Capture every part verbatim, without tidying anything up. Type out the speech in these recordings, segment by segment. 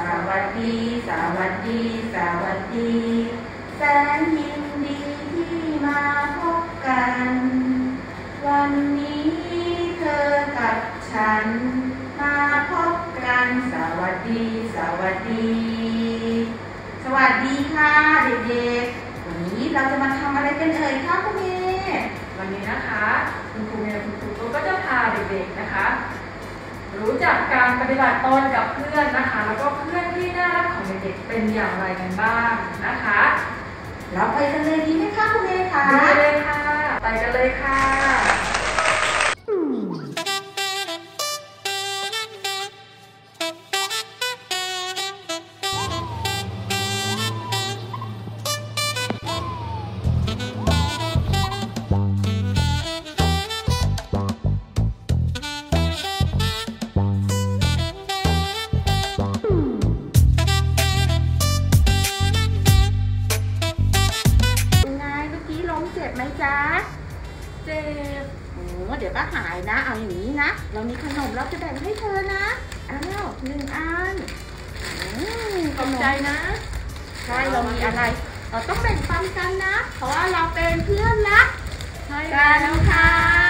วัสดีสวัสดีสวัสดีแสนยินดีที่มาพบกันวันนี้เธอกับฉันมาพบกันสวัสดีสวัสดีสวัสดีค่ะเด็กๆวันนี้เราจะมาทำอะไรกันเอ่ยคะคุณเมย์วันนี้นะคะคุณครูเมย์คุณครูตุ๊กก็จะพาเด็กๆนะคะรู้จักการปฏิบัติตนกับเพื่อนนะคะแล้วก็เพื่อนที่น่ารักของเด็กๆเป็นอย่างไรกันบ้างนะคะเราไปกันเลยดีไหมคะคุณเมย์คะไปเลยค่ะไปกันเลยค่ะเจ็บไหมจ๊ะเจ็บโอ้เดี๋ยวก็หายนะเอาอย่างนี้นะเรามีขนมเราจะแบ่งให้เธอนะอ้าวหนึ่งอันขอบใจนะใช่เรามีอะไรเราต้องแบ่งปันกันนะเพราะว่าเราเป็นเพื่อนรักกันค่ะ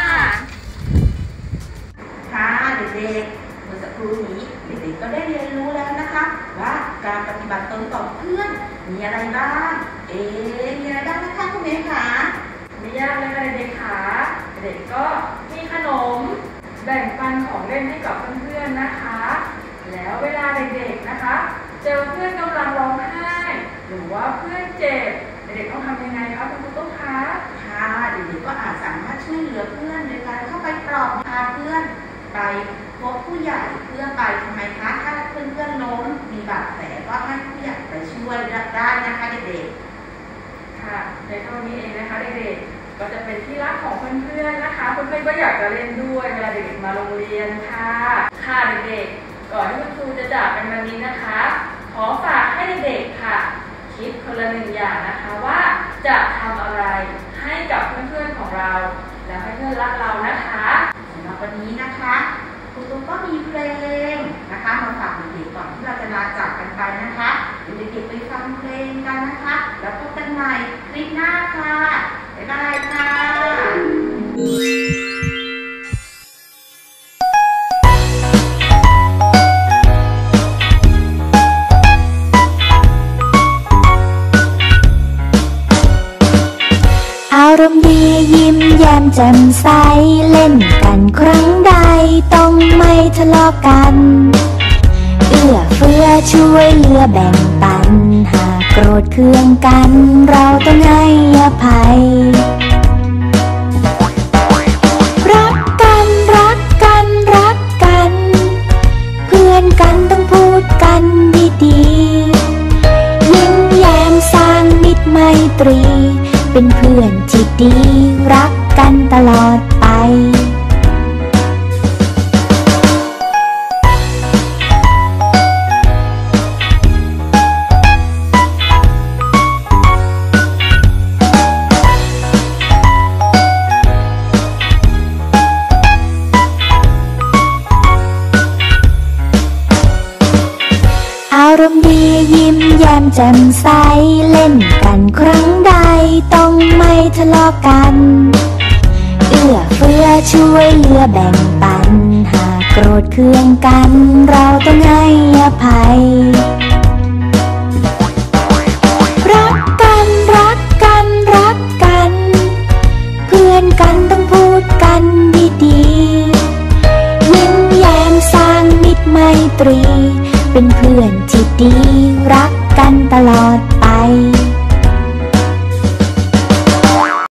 ค่ะเด็กๆเมื่อสักครู่นี้เด็กๆก็ได้เรียนรู้แล้วนะคะว่าการปฏิบัติตนต่อเพื่อนมีอะไรบ้างเอ๊ะมีอะไรบ้างนะคะคุณเมย์คะไม่ยากเลยค่ะเด็กๆค่ะเด็กก็มีขนมแบ่งปันของเล่นให้กับเพื่อนๆนะคะแล้วเวลาเด็กๆนะคะเจอเพื่อนกำลังร้องไห้หรือว่าเพื่อนเจ็บเด็กๆต้องทำยังไงคะคุณครูตุ๊กคะค่ะเด็กๆก็อาจสามารถช่วยเหลือเพื่อนโดยการเข้าไปปลอบพาเพื่อนไปพบผู้ใหญ่เพื่อไปทำไมคะถ้าเพื่อนๆล้มมีบาดแผลก็ให้ผู้ใหญ่ไปช่วยได้นะคะเด็กๆค่ะในเท่านี้เองนะคะเด็กๆก็จะเป็นที่รักของเพื่อนๆนะคะเพื่อนๆก็อยากจะเล่นด้วยเวลาเด็กๆมาโรงเรียนค่ะค่ะเด็กๆก่อนที่คุณครูจะจากกันวันนี้นะคะขอฝากให้เด็กๆค่ะคิดคนละหนึ่งอย่างนะคะว่าจะทำอะไรให้กับเพื่อนๆของเราและให้เพื่อนรักเรานะคะสำหรับวันนี้นะคะครูตุ๊กก็มีเพลงนะคะมาฝากเด็กๆก่อนที่เราจะลาจากกันไปนะคะเด็กๆไปฟังเพลงกันนะคะแล้วพบกันใหม่คลิปหน้าค่ะบ๊ายบายค่ะอารมณ์ดียิ้มแย้มแจ่มใสเล่นกันครั้งใดต้องไม่ทะเลาะกันเอื้อเฟื้อช่วยเหลือแบ่งปันหากโกรธเคืองกันเราต้องให้อภัยรักกันรักกันรักกันเพื่อนกันต้องพูดกันดีๆยิ้มแย้มสร้างมิตรไมตรีเป็นเพื่อนที่ดีรักกันตลอดไปอารมณ์ดียิ้มแย้มแจ่มใสเล่นกันครั้งใดต้องไม่ทะเลาะกันเอื้อเฟื้อช่วยเหลือแบ่งปันหากโกรธเคืองกันเราต้องให้อภัยรักกันรักกันรักกันเพื่อนกันต้องพูดกันดีๆยิ้มแย้มสร้างมิตรไมตรีเป็นเพื่อนที่ดีรักกันตลอดไป